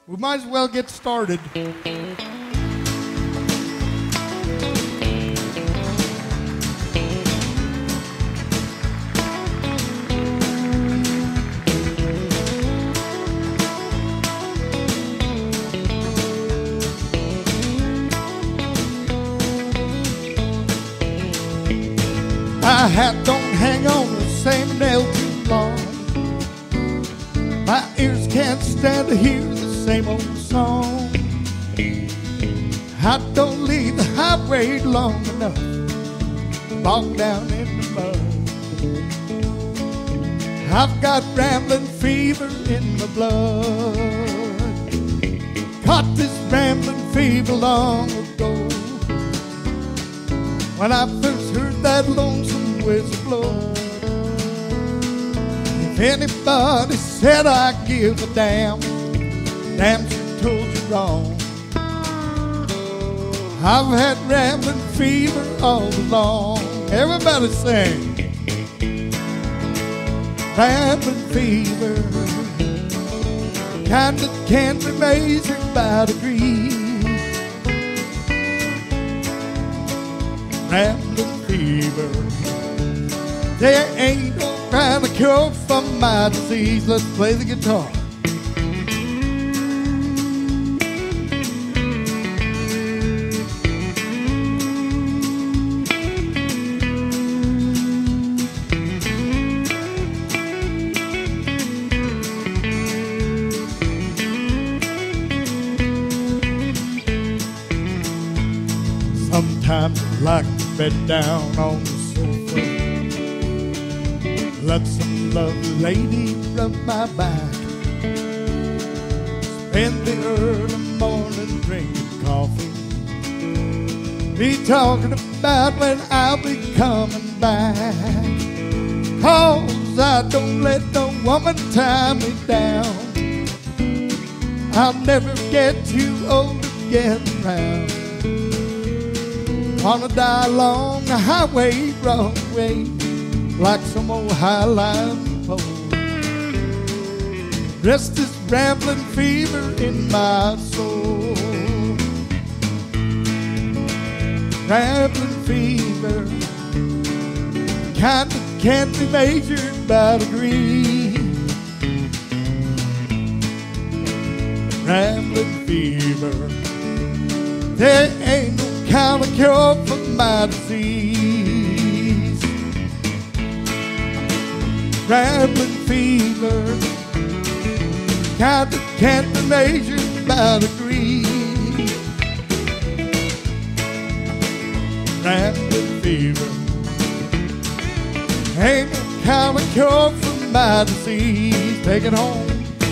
We might as well get started. My hat don't hang on the same nail too long. My ears can't stand to hear the same old song. I don't leave the highway long enough to walk down in the mud. I've got rambling fever in my blood. Caught this rambling fever long ago, when I first heard that lonesome whistle blow. If anybody said I give a damn, damn sure told you wrong. I've had rambling fever all along. Everybody sing. Rambling fever, kind that can't be measured by degrees. Rambling fever, there ain't no kind of cure for my disease. Let's play the guitar. Sometimes I like to bed down on the sofa, let some lovely lady rub my back, spend the early morning drinking coffee, be talking about when I'll be coming back. 'Cause I don't let no woman tie me down. I'll never get too old to get around. Wanna die along the highway, Broadway, like some old high-line pole. Rest this rambling fever in my soul. Rambling fever, kind that can't be measured by degree. Rambling fever, there ain't no kind of cure for my disease. Rambling fever, kind that can't be measured by degree. Rambling fever, ain't no kind of cure for my disease. Take it home.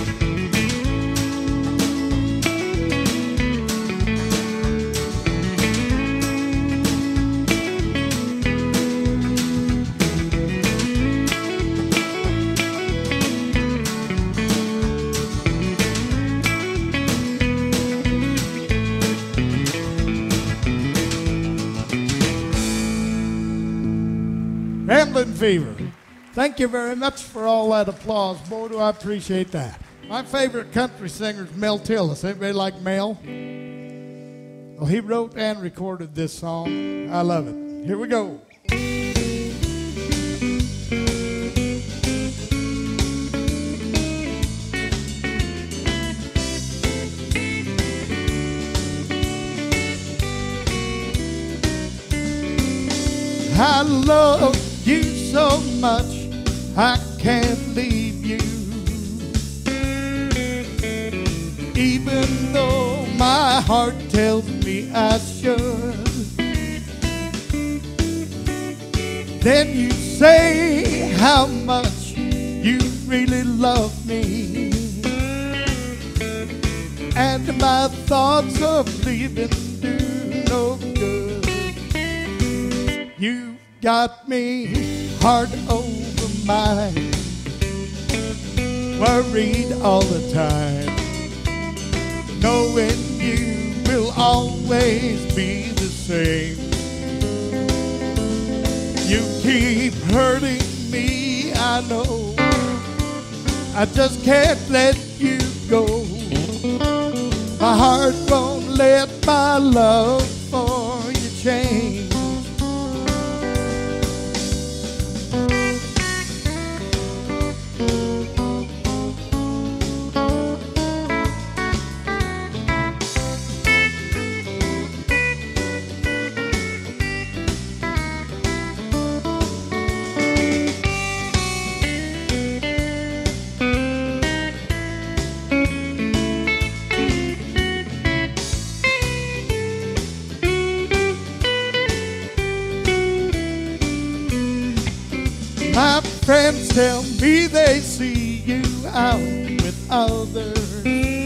Rambling fever. Thank you very much for all that applause. Boy, do I appreciate that. My favorite country singer is Mel Tillis. Anybody like Mel? Well, he wrote and recorded this song. I love it. Here we go. I love you so much, I can't leave you. Even though my heart tells me I should. Then you say how much you really love me, and my thoughts of leaving do no good. You got me hard over mind, worried all the time, knowing you will always be the same. You keep hurting me, I know. I just can't let you go. My heart won't let my love for you change. My friends tell me they see you out with others.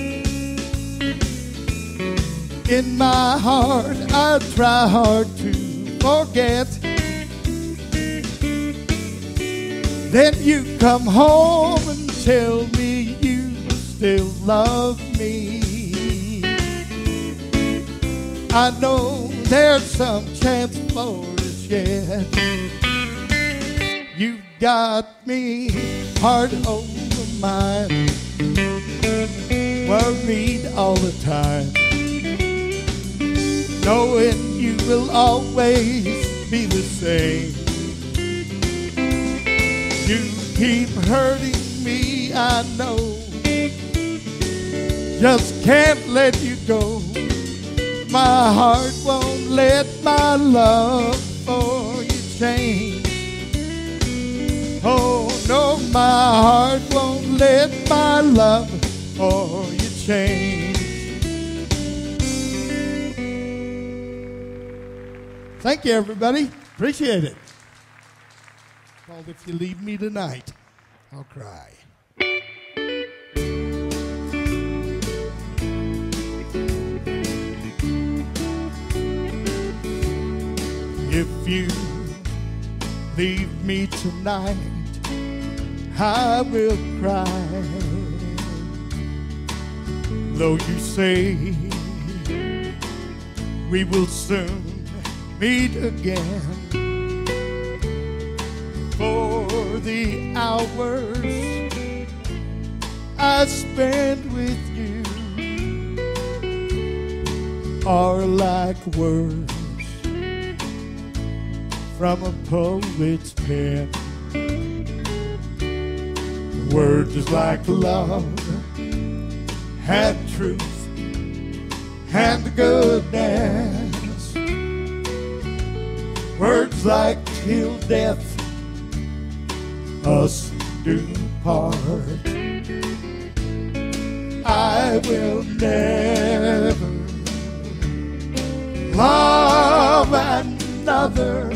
In my heart, I try hard to forget. Then you come home and tell me you still love me. I know there's some chance for us yet. You've got me hard over mine, worried all the time, knowing you will always be the same. You keep hurting me, I know, just can't let you go. My heart won't let my love for you change. Oh no, my heart won't let my love for you change. Thank you, everybody. Appreciate it. It's called If You Leave Me Tonight, I'll Cry. If you leave me tonight, I will cry. Though you say we will soon meet again, for the hours I spend with you are like words from a poet's pen. Words like love and truth and goodness. Words like till death us do part. I will never love another.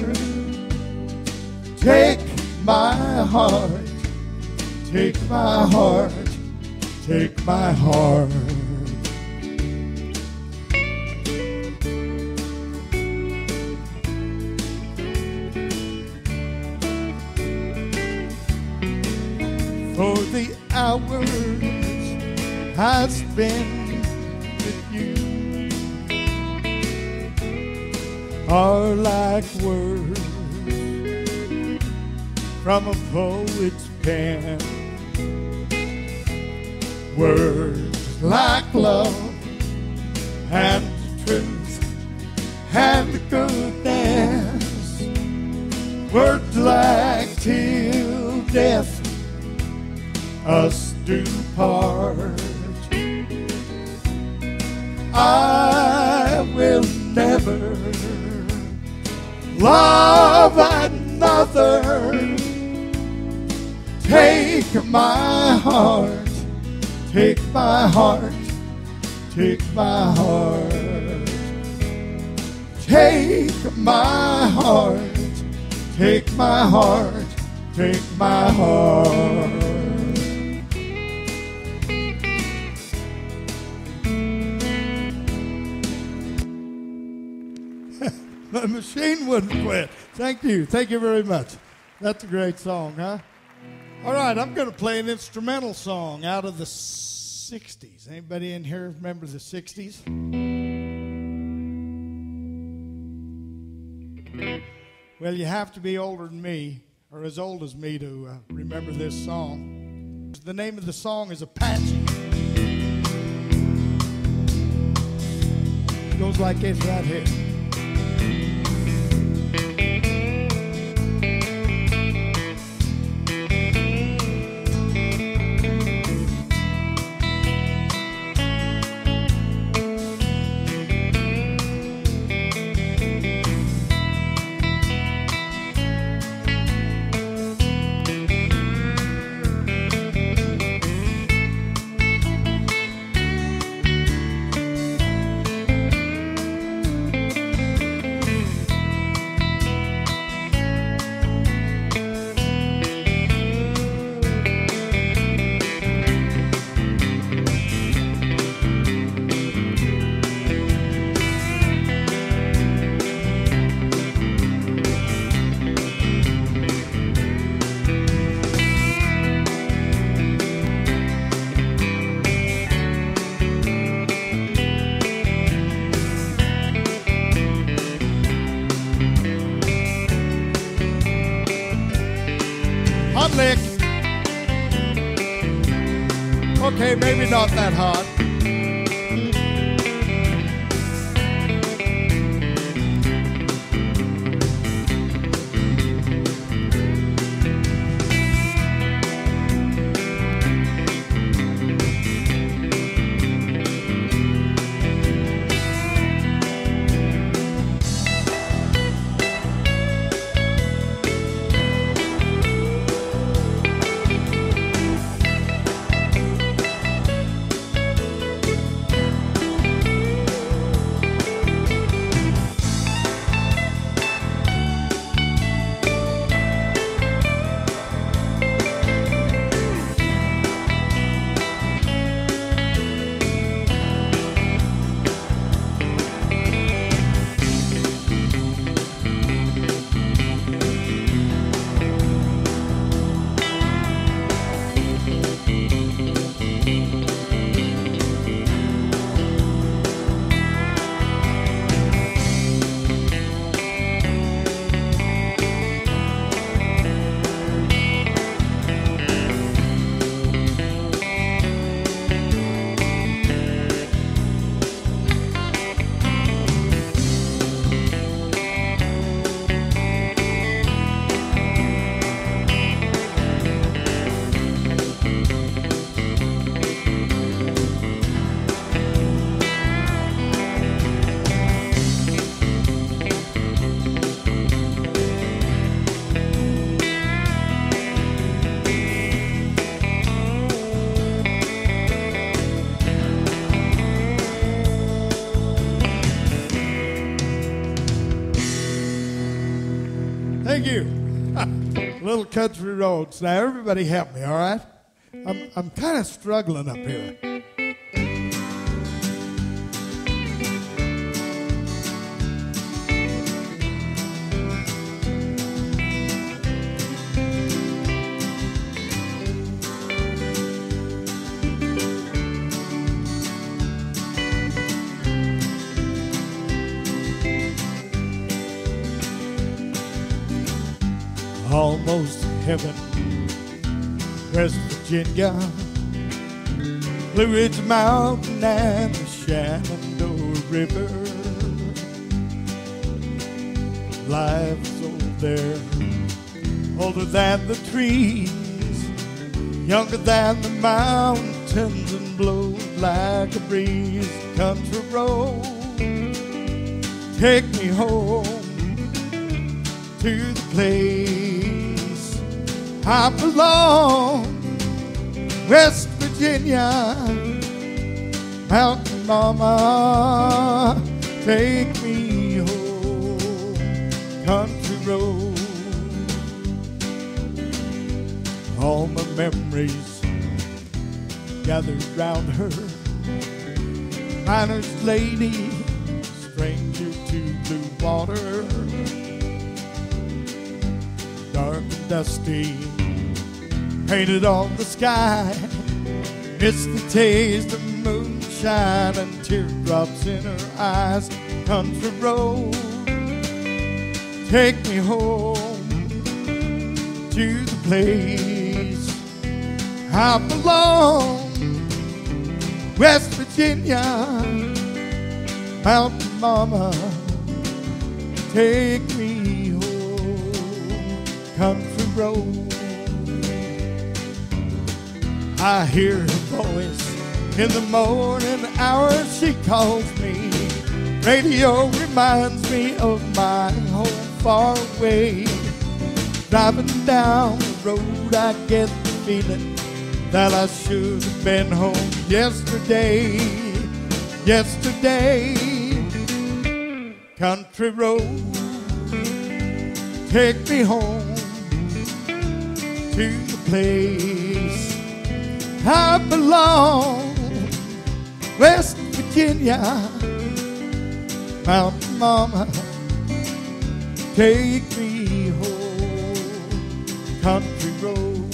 Take my heart, take my heart, take my heart. For the hours I spend with you are like words from a poet's pen. Words like love and truth and goodness. Words like till death us do part. I will never love another. Take my heart, take my heart, take my heart. Take my heart, take my heart, take my heart. The machine wouldn't quit. Thank you. Thank you very much. That's a great song, huh? All right, I'm going to play an instrumental song out of the 60s. Anybody in here remember the 60s? Well, you have to be older than me, or as old as me, to remember this song. The name of the song is Apache. goes like this right here. Hot lick. Okay, maybe not that hot. Thank you. Little country roads. Now, everybody help me, all right? I'm kind of struggling up here. Almost heaven, West Virginia, Blue Ridge Mountain and the Shenandoah River. Life's old there, older than the trees, younger than the mountains, and blows like a breeze. Country road, take me home to the place I belong, West Virginia, Mountain Mama, take me home, country road. All my memories gathered round her, miner's lady, stranger to blue water, dark and dusty, painted on the sky, miss the taste of moonshine and teardrops in her eyes. Country road, take me home to the place I belong, West Virginia, Mountain mama, take me home, country road. I hear her voice in the morning hours, she calls me. Radio reminds me of my home far away. Driving down the road, I get the feeling that I should have been home yesterday. Yesterday, country road, take me home to the place I belong, West Virginia. Mountain mama, take me home, country road,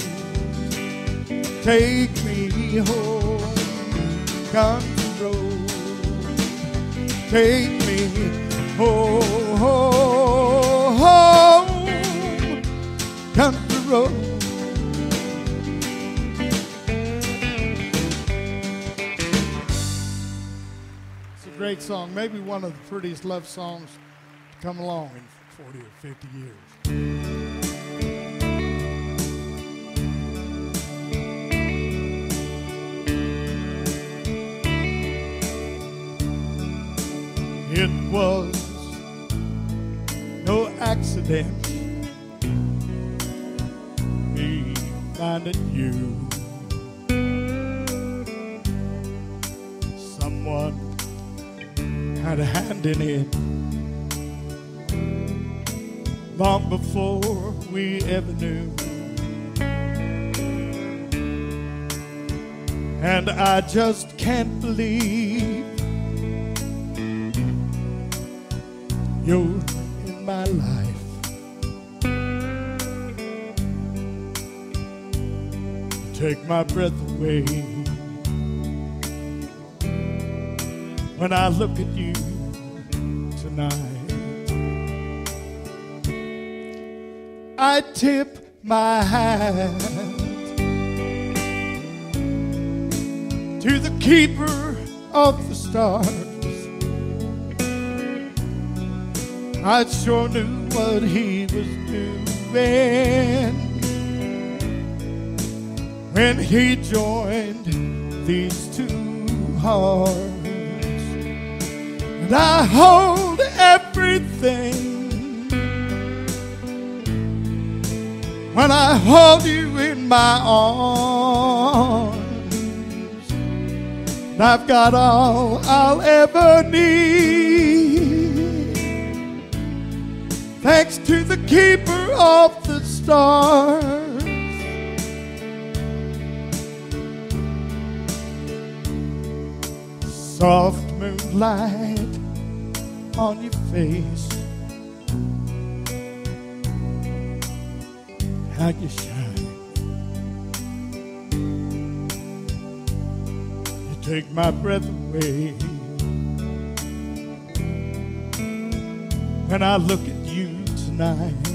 take me home, country road, take me home, country road. Great song, maybe one of the prettiest love songs to come along in 40 or 50 years. It was no accident me finding you. Someone had a hand in it long before we ever knew. And I just can't believe you're in my life. Take my breath away when I look at you tonight. I tip my hat to the keeper of the stars. I sure knew what he was doing when he joined these two hearts. And I hold everything when I hold you in my arms. And I've got all I'll ever need, thanks to the keeper of the stars. Soft moonlight on your face, how you shine. You take my breath away when I look at you tonight.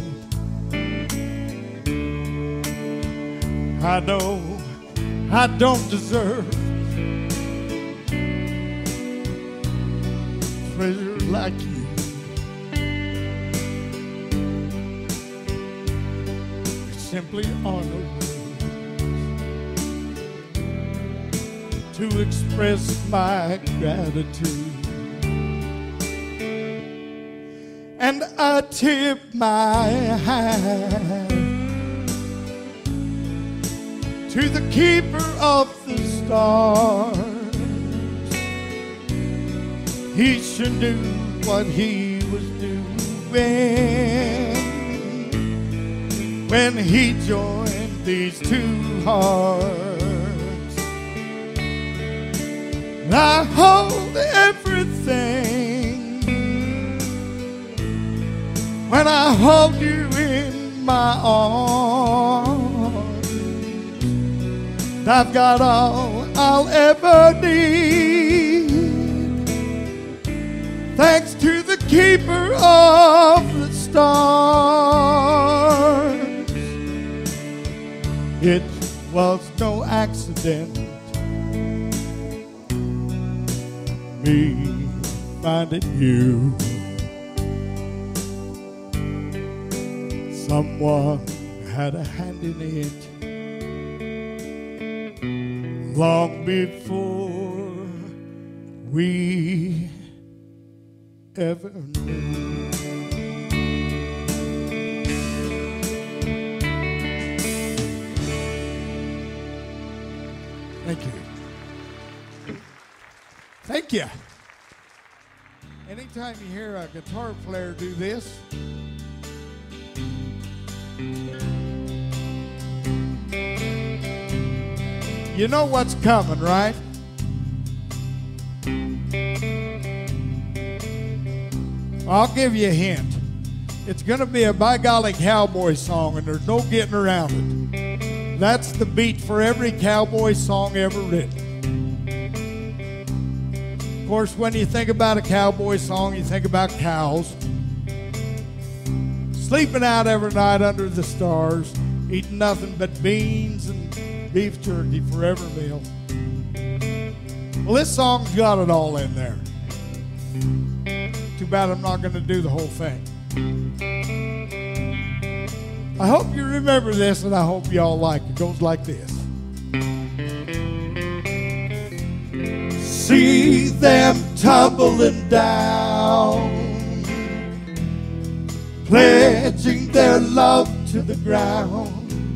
I know I don't deserve treasure like you. There simply are no words to express my gratitude. And I tip my hat to the keeper of the stars. He sure knew what he was doing when he joined these two hearts. And I hold everything when I hold you in my arms. And I've got all I'll ever need, thanks to the keeper of the stars. It was no accident me finding you. Someone had a hand in it long before we ever knew. Thank you. Thank you. Anytime you hear a guitar player do this, you know what's coming, right? I'll give you a hint. It's going to be a by golly cowboy song, and there's no getting around it. That's the beat for every cowboy song ever written. Of course, when you think about a cowboy song, you think about cows sleeping out every night under the stars, eating nothing but beans and beef jerky for every meal. Well, this song's got it all in there. Too bad I'm not going to do the whole thing. I hope you remember this, and I hope you all like it. It goes like this. See them tumbling down, pledging their love to the ground.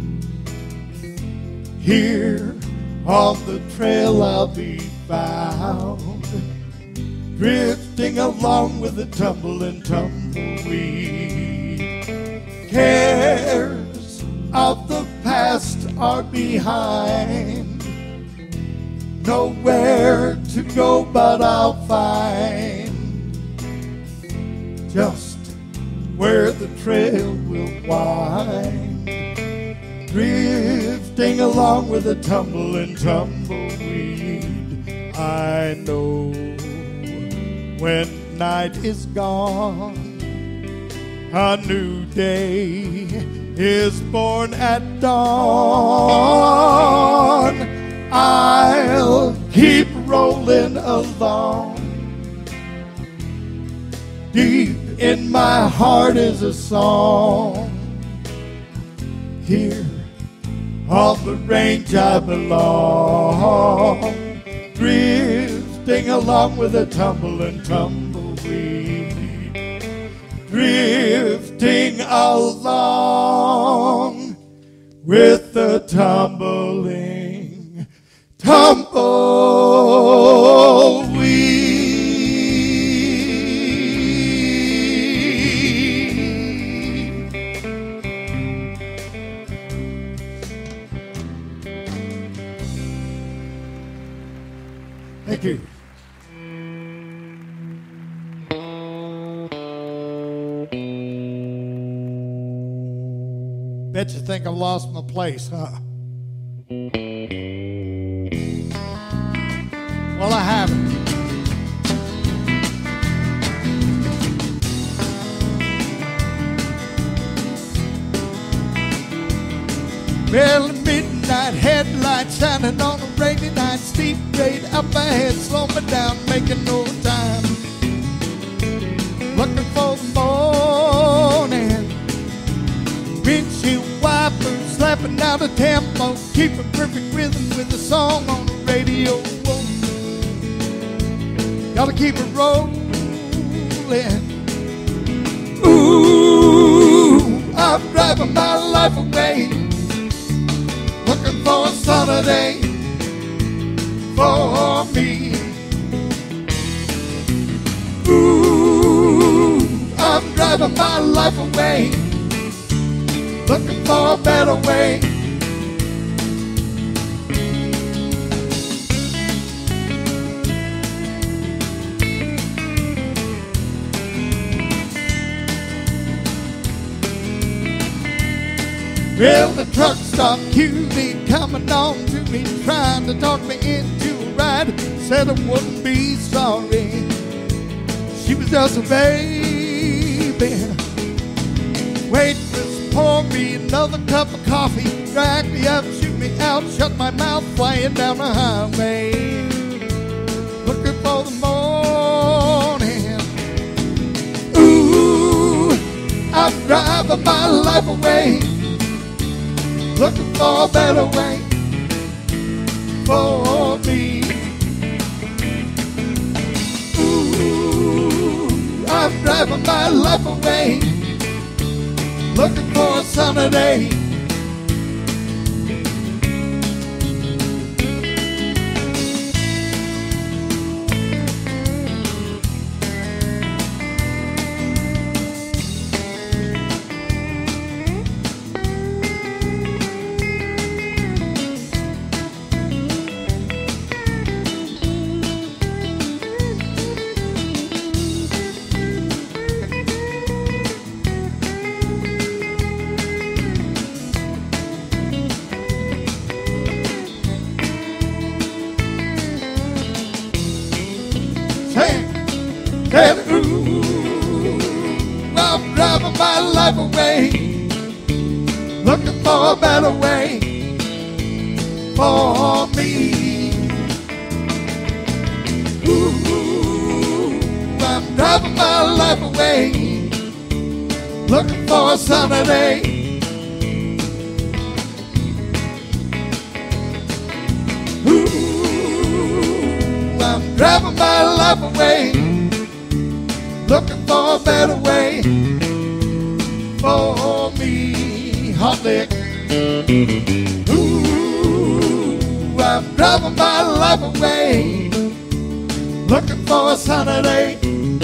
Here on the trail I'll be found, drifting along with the tumbling tumbleweed. Cares of the past are behind, nowhere to go but I'll find just where the trail will wind, drifting along with a tumbling tumbleweed. I know when night is gone, a new day is born at dawn. I'll keep rolling along. Deep in my heart is a song. Here on the range I belong, drifting along with a tumbling tumbleweed, drifting along with the tumbling tumbleweed. Thank you. Bet you think I've lost my place, huh? Well, I haven't. Well, midnight headlights shining on a rainy night, steep grade up ahead, slow me down, making no time. Looking for the morning, windshield wipers slapping out a tempo, keep a perfect rhythm with a song on the radio. Gotta keep it rolling. Ooh, I'm driving my life away, looking for a sunny day for me. Ooh, I'm driving my life away, looking for a better way. Well, the truck stop cutie coming on to me, trying to talk me into a ride. Said I wouldn't be sorry, she was just a baby. Waitress, pour me another cup of coffee, drag me up, shoot me out, shut my mouth, flying down the highway. Looking for the morning, away, looking for a better way for me. Ooh, I'm driving my life away, looking for a sunny day. Said, ooh, I'm driving my life away, looking for a better way for me. Ooh, I'm driving my life away, looking for a sunny day. Ooh, I'm driving my life away, looking for a better way for me. Hot lick. Ooh, I'm driving my life away, looking for a sunny day.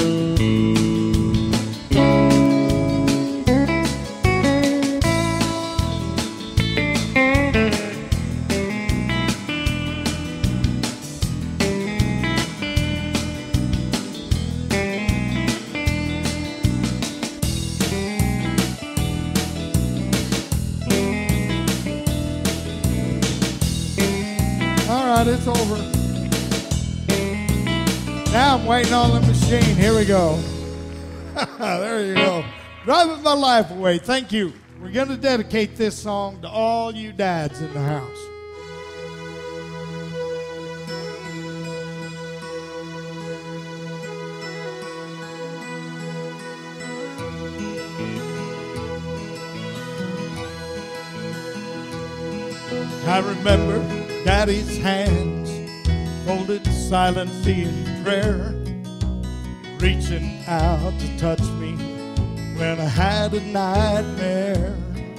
It's over. Now I'm waiting on the machine. Here we go. There you go. Driving my life away. Thank you. We're going to dedicate this song to all you dads in the house. I remember Daddy's hands folded silently in prayer, reaching out to touch me when I had a nightmare.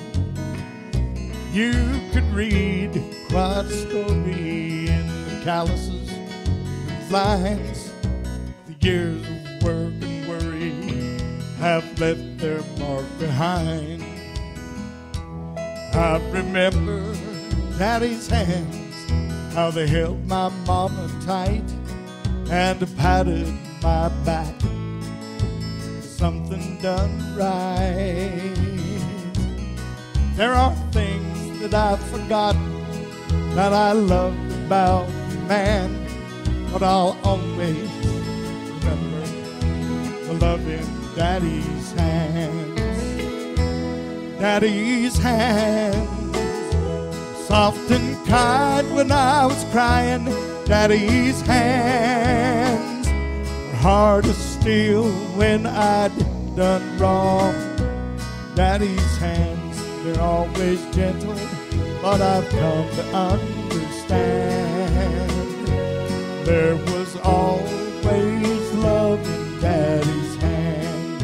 You could read quite a story in the calluses and lines. The years of work and worry have left their mark behind. I remember Daddy's hands, how they held my mama tight and patted my back. Something done right. There are things that I've forgotten that I loved about man, but I'll always remember the love in Daddy's hands. Daddy's hands, soft and kind when I was crying. Daddy's hands were hard as steel when I'd done wrong. Daddy's hands, they're always gentle, but I've come to understand there was always love in Daddy's hands.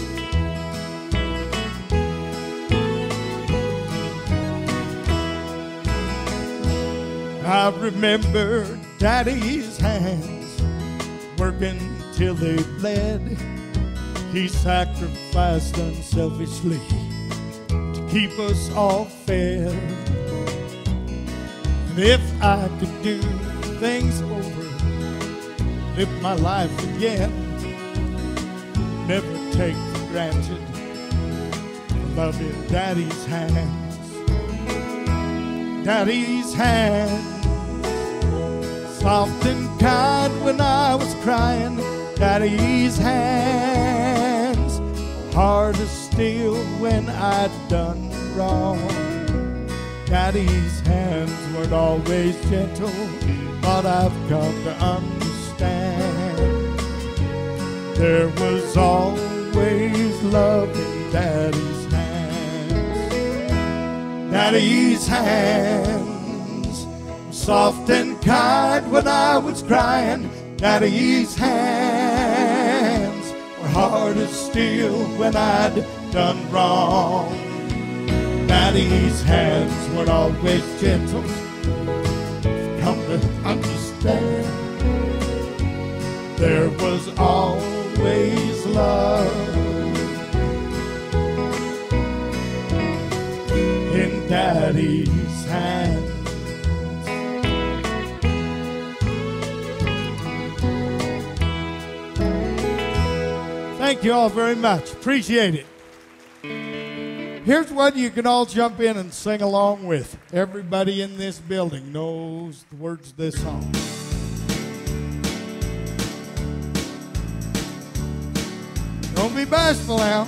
I remember Daddy's hands working till they bled. He sacrificed unselfishly to keep us all fed. And if I could do things over, live my life again, never take for granted the love in Daddy's hands. Daddy's hands, soft and kind when I was crying. Daddy's hands, hard as steel when I'd done wrong. Daddy's hands weren't always gentle, but I've come to understand there was always love in Daddy's hands. Daddy's hands were soft and kind when I was crying. Daddy's hands were hard as steel when I'd done wrong. Daddy's hands weren't always gentle, come to understand. There was always love in Daddy's hands. Thank you all very much. Appreciate it. Here's one you can all jump in and sing along with. Everybody in this building knows the words of this song. Don't be bashful now.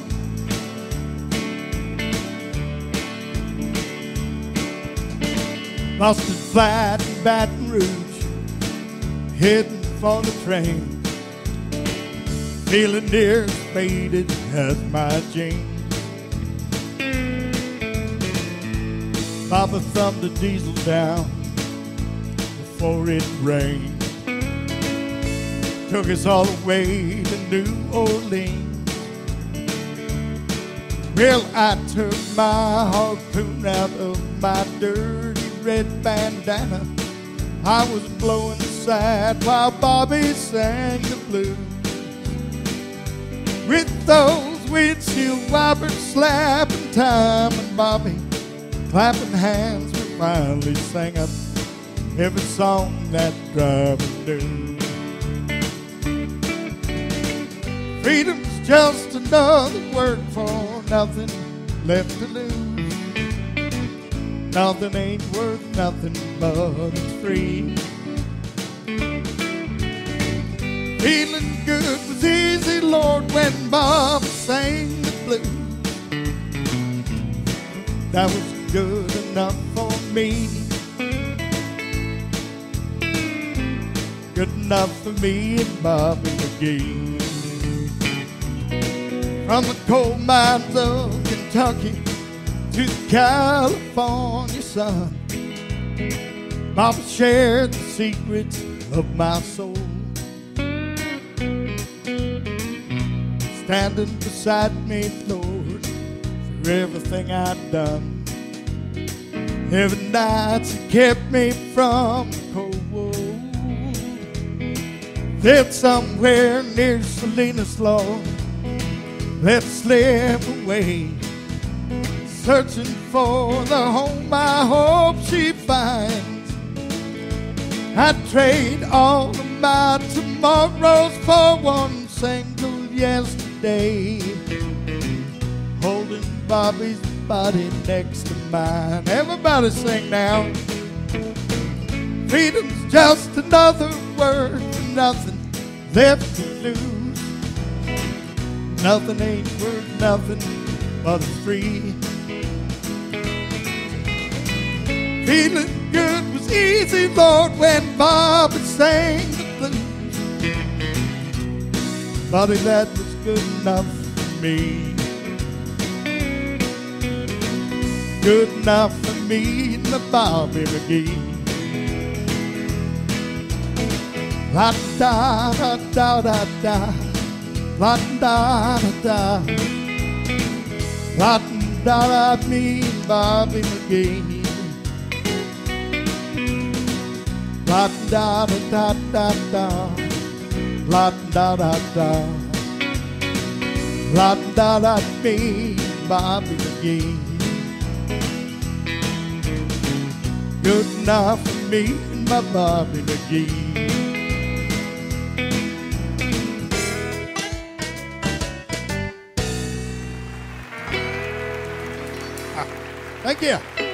Boston Flat and Baton Rouge, heading for the train. Feeling near as faded as my jeans. Papa thumbed the diesel down before it rained. Took us all the way to New Orleans. Well, I took my harpoon out of my dirty red bandana. I was blowing the side while Bobby sang the blues. With those windshield wipers slapping time, and Bobby clapping hands, we finally sang up every song that driver knew. Freedom's just another word for nothing left to lose. Nothing ain't worth nothing but it's free. Feeling good was easy, Lord, when Bob sang the blues. That was good enough for me. Good enough for me and Bobby McGee. From the coal mines of Kentucky to the California sun, Bobby shared the secrets of my soul. Standing beside me, Lord, for everything I'd done. Every night he kept me from the cold. Then somewhere near Salinas, Lord, let's slip away, searching for the home I hope she finds. I'd trade all of my tomorrows for one single yesterday, holding Bobby's body next to mine. Everybody sing now. Freedom's just another word for nothing left to lose. Nothing ain't worth nothing but it's free. Feeling good was easy, Lord, when Bobby sang the blues. Bobby, that was good enough for me. Good enough for me and the Bobby McGee. La da da da da da, la da da da, la da da, me and Bobby McGee. La da da da da da, la da da da, la da da, me and Bobby McGee. Good enough for me and my Bobby McGee. Thank you.